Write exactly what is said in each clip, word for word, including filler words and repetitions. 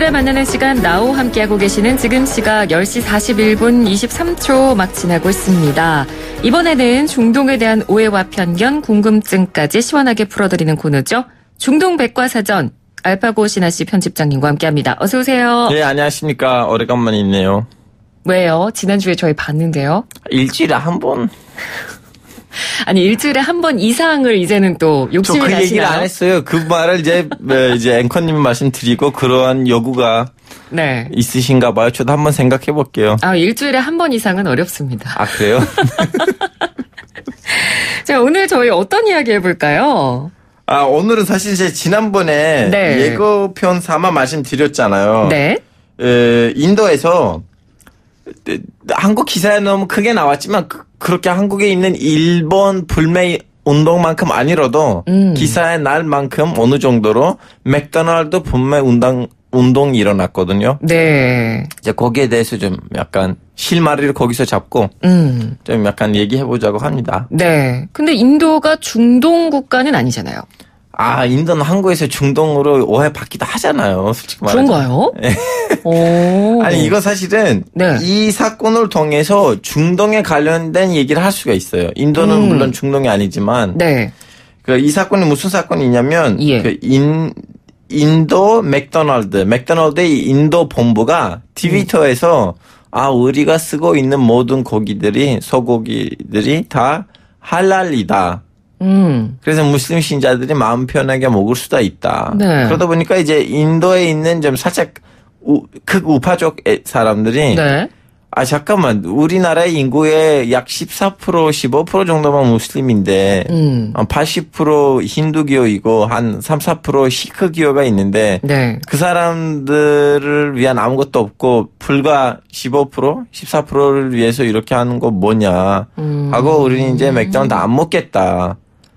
진실을 만나는 시간 나우 함께하고 계시는 지금 시각 열 시 사십일 분 이십삼 초 막 지나고 있습니다. 이번에는 중동에 대한 오해와 편견, 궁금증까지 시원하게 풀어드리는 코너죠. 중동 백과사전 알파고 신하 씨 편집장님과 함께합니다. 어서 오세요. 네, 안녕하십니까. 오래간만이네요. 왜요? 지난주에 저희 봤는데요. 일주일에 한 번. 아니 일주일에 한 번 이상을 이제는 또 욕심이 나시나요? 저 그 얘기를 안 했어요. 그 말을 이제 이제 앵커님 말씀드리고 그러한 요구가 네. 있으신가 봐요. 저도 한번 생각해 볼게요. 아 일주일에 한 번 이상은 어렵습니다. 아 그래요? 자 오늘 저희 어떤 이야기 해볼까요? 아 오늘은 사실 제 지난번에 네. 예고편 삼아 말씀드렸잖아요. 네. 에, 인도에서 한국 기사에 너무 크게 나왔지만 그, 그렇게 한국에 있는 일본 불매 운동만큼 아니라도 음. 기사에 날 만큼 어느 정도로 맥도날드 불매 운동 운동이 일어났거든요. 네. 이제 거기에 대해서 좀 약간 실마리를 거기서 잡고 음. 좀 약간 얘기해 보자고 합니다. 네. 근데 인도가 중동 국가는 아니잖아요. 아, 인도는 한국에서 중동으로 오해받기도 하잖아요. 솔직히 말해서. 그런가요? 네. 오. 아니, 이거 사실은 네. 이 사건을 통해서 중동에 관련된 얘기를 할 수가 있어요. 인도는 음. 물론 중동이 아니지만 네. 그 이 사건이 무슨 사건이냐면 예. 그 인, 인도 맥도날드, 맥도날드의 인도 본부가 트위터에서 음. 아, 우리가 쓰고 있는 모든 고기들이, 소고기들이 다 할랄이다. 음. 그래서 무슬림 신자들이 마음 편하게 먹을 수도 있다. 네. 그러다 보니까 이제 인도에 있는 좀 살짝 우, 극우파적 사람들이 네. 아 잠깐만 우리나라의 인구의 약 십사 퍼센트 십오 퍼센트 정도만 무슬림인데 음. 팔십 퍼센트 힌두교이고 한 삼, 사 퍼센트 시크교가 있는데 네. 그 사람들을 위한 아무것도 없고 불과 십오 퍼센트 십사 퍼센트를 위해서 이렇게 하는 거 뭐냐 음. 하고 우리는 이제 맥도날드 안 먹겠다.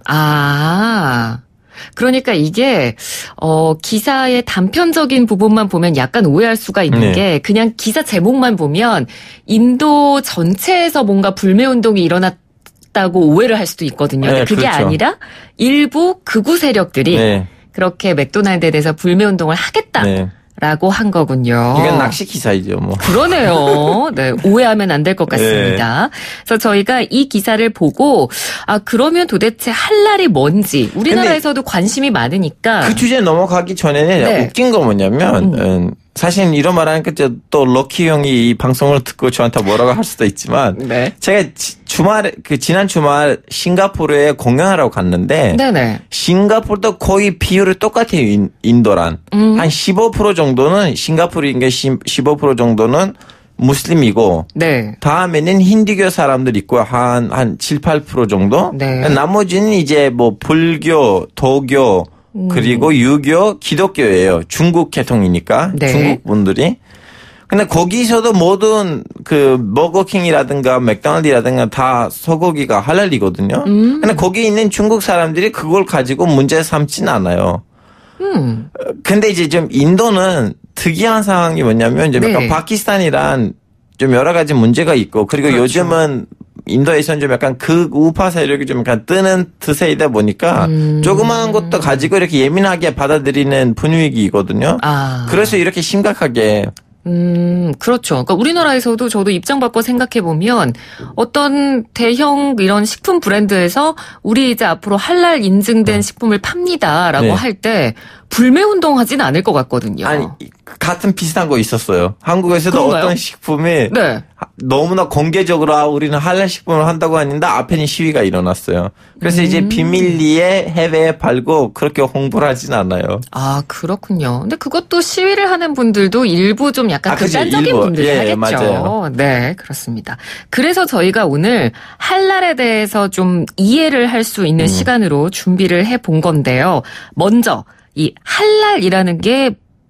아, 그러니까 이게 어 기사의 단편적인 부분만 보면 약간 오해할 수가 있는 네. 게 그냥 기사 제목만 보면 인도 전체에서 뭔가 불매운동이 일어났다고 오해를 할 수도 있거든요. 네, 그게 그렇죠. 아니라 일부 극우 세력들이 네. 그렇게 맥도날드에 대해서 불매운동을 하겠다. 네. 라고 한 거군요. 이건 낚시 기사이죠, 뭐. 그러네요. 네, 오해하면 안 될 것 같습니다. 네. 그래서 저희가 이 기사를 보고 아 그러면 도대체 할랄이 뭔지 우리나라에서도 관심이 많으니까 그 주제 넘어가기 전에는 네. 웃긴 거 뭐냐면 음. 사실 이런 말 하니까 또 럭키 형이 이 방송을 듣고 저한테 뭐라고 할 수도 있지만 네. 제가 주말 그 지난 주말 싱가포르에 공연하러 갔는데 네네. 싱가포르도 거의 비율이 똑같아요. 인, 인도랑 음. 한 십오 퍼센트 정도는 싱가포르인 게 십오 퍼센트 정도는 무슬림이고 네. 다음에는 힌두교 사람들 있고 한 한 칠, 팔 퍼센트 정도 네. 나머지는 이제 뭐 불교, 도교 음. 그리고 유교, 기독교예요. 중국 계통이니까 네. 중국 분들이. 근데 거기서도 모든 그 버거킹이라든가 맥도날드라든가 다 소고기가 할랄이거든요. 음. 근데 거기 있는 중국 사람들이 그걸 가지고 문제 삼진 않아요. 음. 근데 이제 좀 인도는 특이한 상황이 뭐냐면 이제 네. 파키스탄이란 좀 여러 가지 문제가 있고 그리고 그렇죠. 요즘은 인도에서는 좀 약간 극우파 세력이 좀 약간 뜨는 트세이다 보니까 음. 조그마한 것도 가지고 이렇게 예민하게 받아들이는 분위기거든요. 아. 그래서 이렇게 심각하게. 음, 그렇죠. 그러니까 우리나라에서도 저도 입장 바꿔 생각해 보면 어떤 대형 이런 식품 브랜드에서 우리 이제 앞으로 할랄 인증된 식품을 팝니다라고 네. 할 때 불매 운동하지는 않을 것 같거든요. 아니 같은 비슷한 거 있었어요. 한국에서도 그런가요? 어떤 식품이 네. 너무나 공개적으로 아, 우리는 할랄 식품을 한다고 하는데 앞에는 시위가 일어났어요. 그래서 음. 이제 비밀리에 해외에 팔고 그렇게 홍보를 하진 않아요. 아 그렇군요. 근데 그것도 시위를 하는 분들도 일부 좀 약간 아, 극단적인 분들이 예, 하겠죠. 맞아요. 네 그렇습니다. 그래서 저희가 오늘 할랄에 대해서 좀 이해를 할 수 있는 음. 시간으로 준비를 해본 건데요. 먼저 이 할랄이라는 게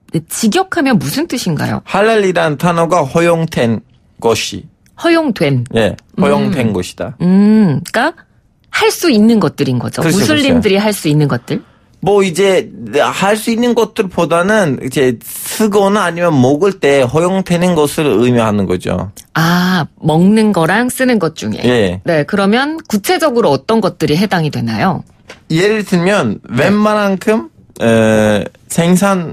직역하면 무슨 뜻인가요? 할랄이라는 단어가 허용된 것이. 허용된. 예, 허용된 음. 것이다. 음, 그러니까 할 수 있는 것들인 거죠. 그렇죠, 무슬림들이 그렇죠. 할 수 있는 것들. 뭐 이제 할 수 있는 것들보다는 이제 쓰거나 아니면 먹을 때 허용되는 것을 의미하는 거죠. 아, 먹는 거랑 쓰는 것 중에. 예. 네, 그러면 구체적으로 어떤 것들이 해당이 되나요? 예를 들면 네. 웬만한큼 에, 생산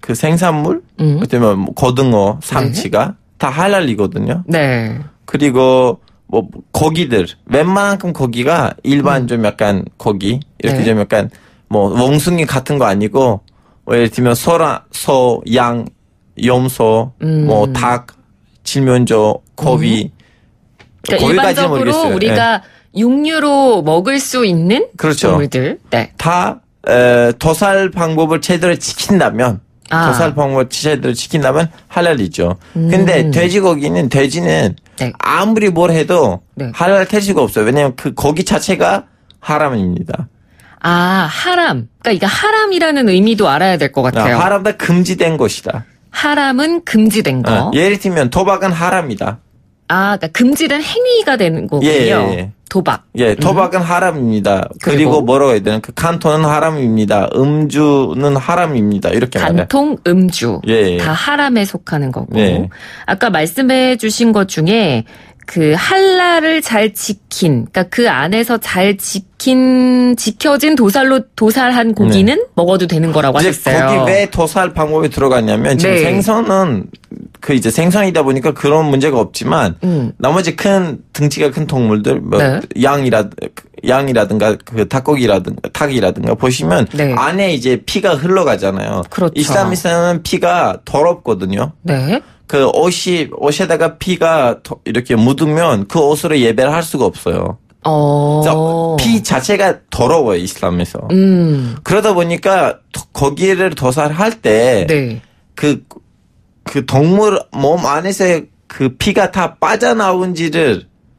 그 생산물, 음. 어쩌면 고등어, 삼치가 네. 다 할랄이거든요. 네. 그리고 뭐 고기들 웬만큼 고기가 일반 음. 좀 약간 고기 이렇게 네. 좀 약간 뭐 웡숭이 같은 거 아니고 뭐 예를 들면 소라, 소, 양, 염소, 음. 뭐 닭, 질면조, 고비. 음. 그러니까 일반적으로 모르겠어요. 우리가 네. 육류로 먹을 수 있는 그렇죠. 동물들. 네. 다 에, 도살 방법을 제대로 지킨다면 아. 도살 방법을 제대로 지킨다면 할랄이죠. 음. 근데 돼지고기는 돼지는 네. 아무리 뭘 해도 네. 할랄 태지가 없어요. 왜냐하면 그 고기 자체가 하람입니다. 아, 하람. 그러니까 이거 하람이라는 의미도 알아야 될 것 같아요. 아, 하람 다 금지된 것이다. 하람은 금지된 거. 아, 예를 들면 도박은 하람이다. 아, 그러니까 금지된 행위가 되는 거군요. 예, 예. 도박. 예, 도박은 음. 하람입니다. 그리고, 그리고 뭐라고 해야 되나? 그 간통은 하람입니다. 음주는 하람입니다. 이렇게 말해요. 간통, 음주. 예, 다 하람에 속하는 거고. 예. 아까 말씀해 주신 것 중에 그 할랄을 잘 지킨, 그러니까 그 안에서 잘 지킨, 지켜진 도살로 도살한 고기는 네. 먹어도 되는 거라고 하셨어요. 거기 왜 도살 방법이 들어갔냐면 지금 네. 생선은 그 이제 생선이다 보니까 그런 문제가 없지만 음. 나머지 큰 등치가 큰 동물들, 뭐 네. 양이라 양이라든가 그 닭고기라든가 닭이라든가 보시면 네. 안에 이제 피가 흘러가잖아요. 그렇죠. 이슬람에서는 피가 더럽거든요. 네. 그 옷이, 옷에다가 피가 이렇게 묻으면 그 옷으로 예배를 할 수가 없어요. 어. 피 자체가 더러워요, 이슬람에서. 음. 그러다 보니까 거기를 도살할 때, 네. 그, 그 동물 몸 안에서 그 피가 다 빠져나온지를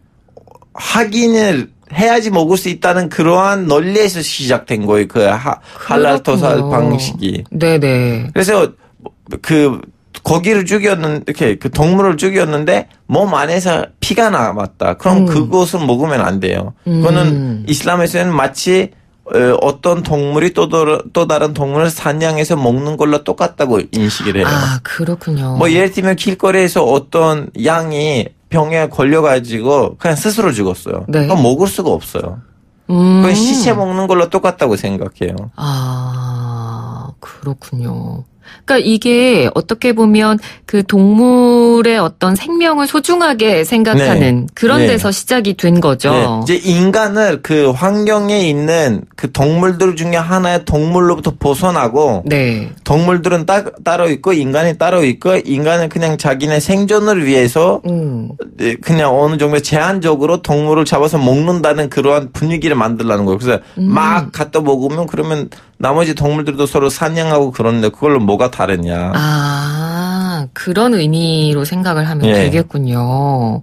확인을 해야지 먹을 수 있다는 그러한 논리에서 시작된 거예요, 그 하, 할랄 도살 방식이. 네네. 그래서 그, 고기를 죽였는 이렇게 그 동물을 죽였는데 몸 안에서 피가 남았다. 그럼 음. 그것을 먹으면 안 돼요. 음. 그거는 이슬람에서는 마치 어떤 동물이 또, 또 다른 동물을 사냥해서 먹는 걸로 똑같다고 인식을 해요. 아, 그렇군요. 뭐 예를 들면 길거리에서 어떤 양이 병에 걸려가지고 그냥 스스로 죽었어요. 네. 그럼 먹을 수가 없어요. 음. 그건 시체 먹는 걸로 똑같다고 생각해요. 아, 그렇군요. 그러니까 이게 어떻게 보면 그 동물의 어떤 생명을 소중하게 생각하는 네. 그런 네. 데서 시작이 된 거죠. 네. 이제 인간을 그 환경에 있는 그 동물들 중에 하나의 동물로부터 벗어나고 네. 동물들은 따, 따로 있고 인간이 따로 있고 인간은 그냥 자기네 생존을 위해서 음. 그냥 어느 정도 제한적으로 동물을 잡아서 먹는다는 그러한 분위기를 만들라는 거예요. 그래서 음. 막 갖다 먹으면 그러면 나머지 동물들도 서로 사냥하고 그러는데 그걸로 뭐가 다르냐. 아, 그런 의미로 생각을 하면 네. 되겠군요.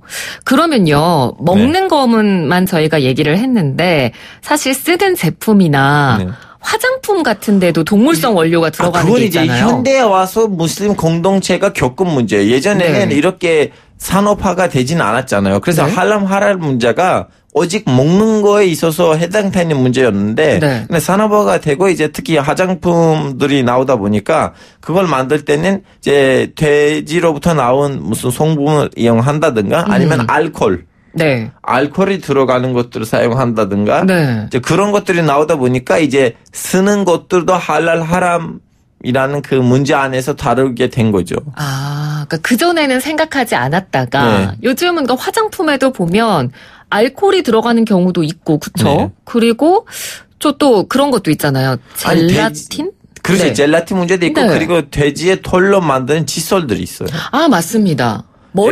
그러면요, 먹는 네. 것만 저희가 얘기를 했는데 사실 쓰는 제품이나 네. 화장품 같은 데도 동물성 원료가 들어가는 아, 게 있잖아요. 그건 이제 현대에 와서 무슬림 공동체가 겪은 문제예요. 예전에는 네. 이렇게 산업화가 되진 않았잖아요. 그래서 네. 할람 하랄 문제가 오직 먹는 거에 있어서 해당되는 문제였는데 네. 근데 산업화가 되고 이제 특히 화장품들이 나오다 보니까 그걸 만들 때는 이제 돼지로부터 나온 무슨 성분을 이용한다든가 아니면 음. 알코올 네. 알코올이 들어가는 것들을 사용한다든가 네. 이제 그런 것들이 나오다 보니까 이제 쓰는 것들도 할랄 하람 이라는 그 문제 안에서 다루게 된 거죠. 아, 그러니까 그전에는 생각하지 않았다가 네. 요즘은 그 화장품에도 보면 알코올이 들어가는 경우도 있고, 그쵸? 네. 그리고 저 또 그런 것도 있잖아요. 젤라틴? 아니, 돼지, 그렇죠. 네. 젤라틴 문제도 있고, 네. 그리고 돼지의 털로 만드는 칫솔들이 있어요. 아, 맞습니다.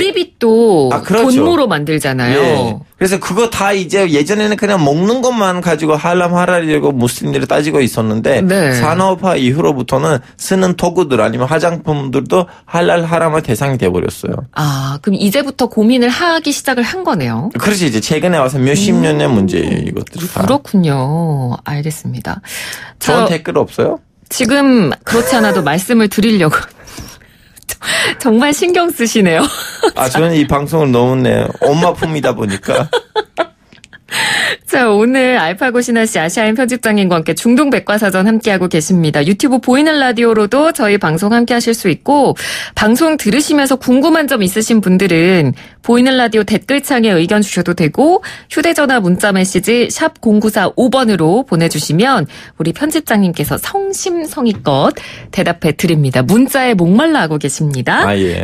머리빗도 아, 그렇죠. 돈무로 만들잖아요. 예. 그래서 그거 다 이제 예전에는 그냥 먹는 것만 가지고 할람 하랄이라고 무슬림들이 따지고 있었는데 네. 산업화 이후로부터는 쓰는 도구들 아니면 화장품들도 할랄 하람의 대상이 돼버렸어요. 아, 그럼 이제부터 고민을 하기 시작을 한 거네요. 그렇지. 이제 최근에 와서 몇십 음. 년의 문제예요. 이것들이 다. 그렇군요. 알겠습니다. 좋은 댓글 없어요? 지금 그렇지 않아도 말씀을 드리려고. 정말 신경 쓰시네요. 아, 저는 이 방송을 너무 내 엄마 품이다 보니까. 자, 오늘 알파고 신하 씨, 아시아인 편집장님과 함께 중동 백과사전 함께하고 계십니다. 유튜브 보이는 라디오로도 저희 방송 함께 하실 수 있고, 방송 들으시면서 궁금한 점 있으신 분들은 보이는 라디오 댓글창에 의견 주셔도 되고, 휴대전화 문자 메시지 샵 공구사오 번으로 보내주시면 우리 편집장님께서 성심성의껏 대답해 드립니다. 문자에 목말라 하고 계십니다. 아, 예.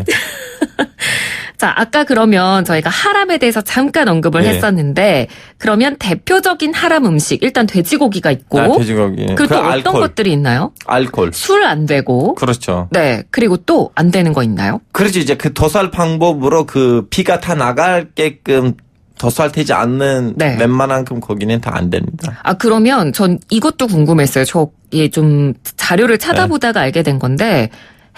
자, 아까 그러면 저희가 하람에 대해서 잠깐 언급을 네. 했었는데, 그러면 대표적인 하람 음식, 일단 돼지고기가 있고, 아, 돼지고기. 그리고 또 어떤 알코올. 것들이 있나요? 알코올. 술 안 되고. 그렇죠. 네. 그리고 또 안 되는 거 있나요? 그렇죠. 이제 그 도살 방법으로 그 피가 다 나갈게끔 도살되지 않는 네. 웬만한큼 거기는 다 안 됩니다. 아, 그러면 전 이것도 궁금했어요. 저, 예, 좀 자료를 찾아보다가 네. 알게 된 건데,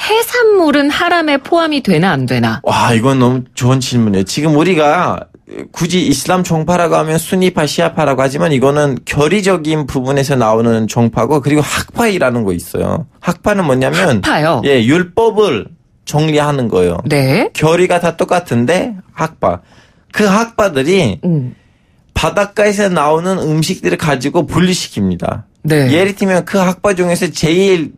해산물은 하람에 포함이 되나 안 되나? 와, 이건 너무 좋은 질문이에요. 지금 우리가 굳이 이슬람 종파라고 하면 수니파, 시아파라고 하지만 이거는 결의적인 부분에서 나오는 종파고, 그리고 학파이라는 거 있어요. 학파는 뭐냐면 학파요? 예, 율법을 정리하는 거예요. 네. 결의가 다 똑같은데 학파. 그 학파들이 음. 바닷가에서 나오는 음식들을 가지고 분리시킵니다. 네. 예를 들면 그 학파 중에서 제일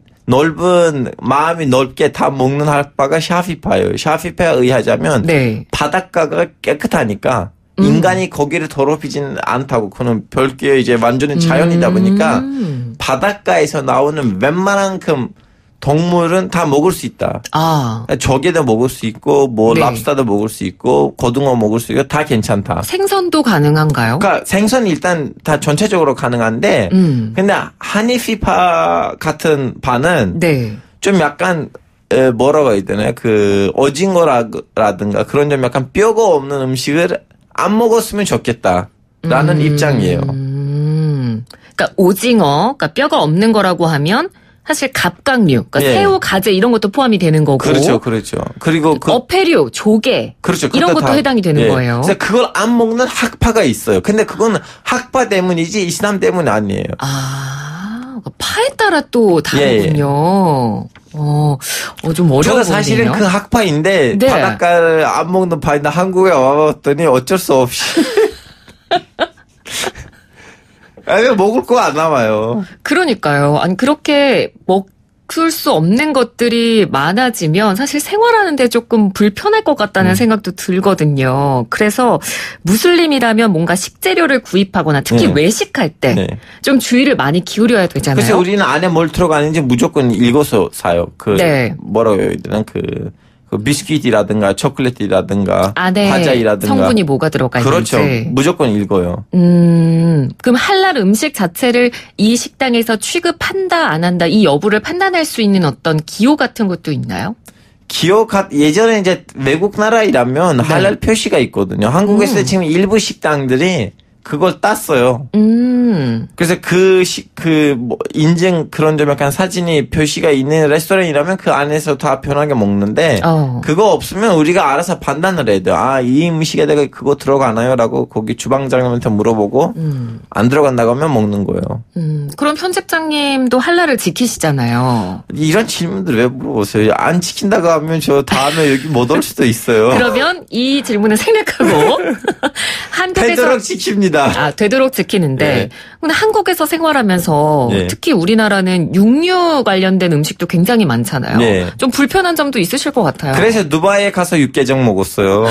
넓은 마음이 넓게 다 먹는 학파가 샤피파예요. 샤피파에 의하자면 네. 바닷가가 깨끗하니까 음. 인간이 거기를 더럽히지는 않다고. 그는 별개의 이제 완전히 자연이다 보니까 음. 바닷가에서 나오는 웬만한큼 동물은 다 먹을 수 있다. 아. 조개도 먹을 수 있고, 뭐, 네. 랍스타도 먹을 수 있고, 고등어 먹을 수 있고, 다 괜찮다. 생선도 가능한가요? 그러니까 생선 일단 다 전체적으로 가능한데, 음. 근데 하니피파 같은 파는 네. 좀 약간, 에, 뭐라고 해야 되나요? 그, 오징어라든가 그런 좀 약간 뼈가 없는 음식을 안 먹었으면 좋겠다. 라는 음. 입장이에요. 음. 그러니까 오징어, 그러니까 뼈가 없는 거라고 하면, 사실 갑각류, 그러니까 예. 새우, 가재 이런 것도 포함이 되는 거고. 그렇죠, 그렇죠. 그리고 그 어패류, 조개, 그렇죠. 이런 것도 다, 해당이 되는 예. 거예요. 그래서 그걸 안 먹는 학파가 있어요. 근데 그건 학파 때문이지 이슬람 때문 아니에요. 아, 파에 따라 또 다르군요. 예, 예. 어, 어, 좀 어려워. 저도 사실은 그 학파인데 네. 바닷가를 안 먹는 파인데 한국에 와봤더니 어쩔 수 없이. 아니, 먹을 거 안 남아요. 그러니까요. 아니, 그렇게 먹을 수 없는 것들이 많아지면 사실 생활하는데 조금 불편할 것 같다는 음. 생각도 들거든요. 그래서 무슬림이라면 뭔가 식재료를 구입하거나 특히 네. 외식할 때 좀 네. 주의를 많이 기울여야 되잖아요. 그래서 우리는 안에 뭘 들어가는지 무조건 읽어서 사요. 그, 네. 뭐라고 해야 되나, 그, 그 비스킷이라든가 초콜릿이라든가 안에 과자이라든가 성분이 뭐가 들어가 있는지. 그렇죠. 무조건 읽어요. 음, 그럼 할랄 음식 자체를 이 식당에서 취급한다 안 한다 이 여부를 판단할 수 있는 어떤 기호 같은 것도 있나요? 기호 예전에 이제 외국 나라이라면 네. 할랄 표시가 있거든요. 한국에서 음. 지금 일부 식당들이 그걸 땄어요. 음. 그래서 그, 시, 그, 뭐, 인증 그런 좀 약간 사진이 표시가 있는 레스토랑이라면 그 안에서 다 편하게 먹는데, 어. 그거 없으면 우리가 알아서 판단을 해야 돼요. 아, 이 음식에 내가 그거 들어가나요? 라고 거기 주방장님한테 물어보고, 음. 안 들어간다고 하면 먹는 거예요. 음. 그럼 편집장님도 할랄을 지키시잖아요. 이런 질문들 왜 물어보세요? 안 지킨다고 하면 저 다음에 여기 못 올 수도 있어요. 그러면 이 질문은 생략하고, 한국에서. 되도록 지킵니다. 아, 되도록 지키는데. 네. 근데 한국에서 생활하면서 네. 특히 우리나라는 육류 관련된 음식도 굉장히 많잖아요. 네. 좀 불편한 점도 있으실 것 같아요. 그래서 두바이에 가서 육개장 먹었어요.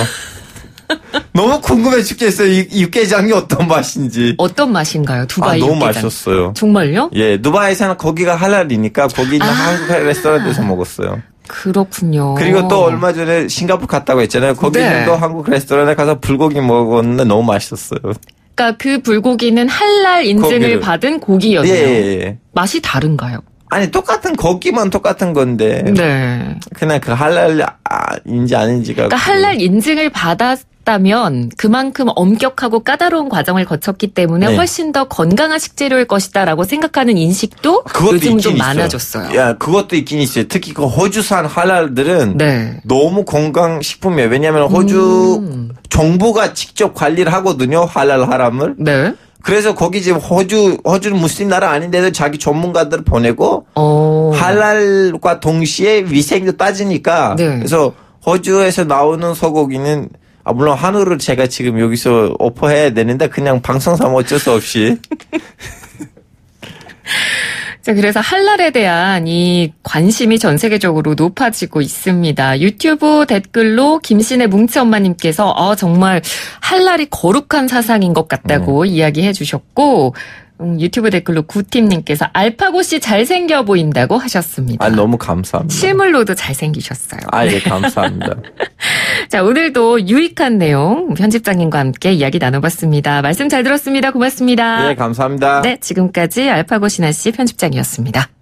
너무 궁금해 죽겠어요. 이 육개장이 어떤 맛인지. 어떤 맛인가요? 두바이 아, 너무 육개장. 맛있었어요. 정말요? 예, 두바이에서는 거기가 할랄이니까 거기 있는 아. 한국 레스토랑에서 먹었어요. 그렇군요. 그리고 또 얼마 전에 싱가포르 갔다고 했잖아요. 거기는 네. 또 한국 레스토랑에 가서 불고기 먹었는데 너무 맛있었어요. 그러니까 그 불고기는 할랄 인증을 고기를. 받은 고기였네요. 예, 예. 맛이 다른가요? 아니 똑같은 고기만 똑같은 건데. 네. 그냥 그 할랄인지 아닌지가. 그러니까 할랄 인증을 받았다면 그만큼 엄격하고 까다로운 과정을 거쳤기 때문에 네. 훨씬 더 건강한 식재료일 것이다라고 생각하는 인식도 요즘 좀 많아졌어요. 있어요. 야, 그것도 있긴 있어요. 특히 그 호주산 할랄들은 네. 너무 건강식품이에요. 왜냐하면 호주 음. 정부가 직접 관리를 하거든요. 할랄 하람을. 네. 그래서 거기 지금 호주, 호주는 무슬림 나라 아닌데도 자기 전문가들을 보내고 오. 할랄과 동시에 위생도 따지니까 네. 그래서 호주에서 나오는 소고기는 아, 물론 한우를 제가 지금 여기서 오퍼해야 되는데 그냥 방송 삼아 어쩔 수 없이. 자, 그래서 할랄에 대한 이 관심이 전 세계적으로 높아지고 있습니다. 유튜브 댓글로 김신의 뭉치 엄마님께서 어, 정말 할랄이 거룩한 사상인 것 같다고 음. 이야기해 주셨고 음, 유튜브 댓글로 구팀님께서 알파고씨 잘생겨 보인다고 하셨습니다. 아, 너무 감사합니다. 실물로도 잘생기셨어요. 아, 예, 감사합니다. 자, 오늘도 유익한 내용 편집장님과 함께 이야기 나눠봤습니다. 말씀 잘 들었습니다. 고맙습니다. 네, 감사합니다. 네, 지금까지 알파고 신하 씨 편집장이었습니다.